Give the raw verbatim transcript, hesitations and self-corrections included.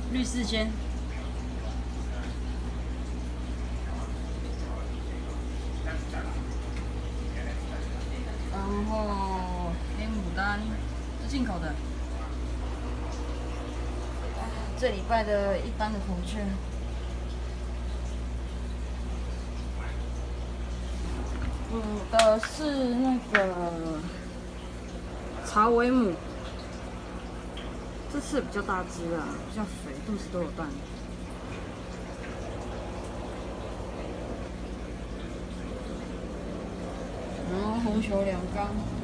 绿世间。然后黑牡丹是进口的。这礼拜的一般的孔雀。补的是那个茶尾母，这次比较大只啊，比较肥，肚子都有蛋。然后红球两缸。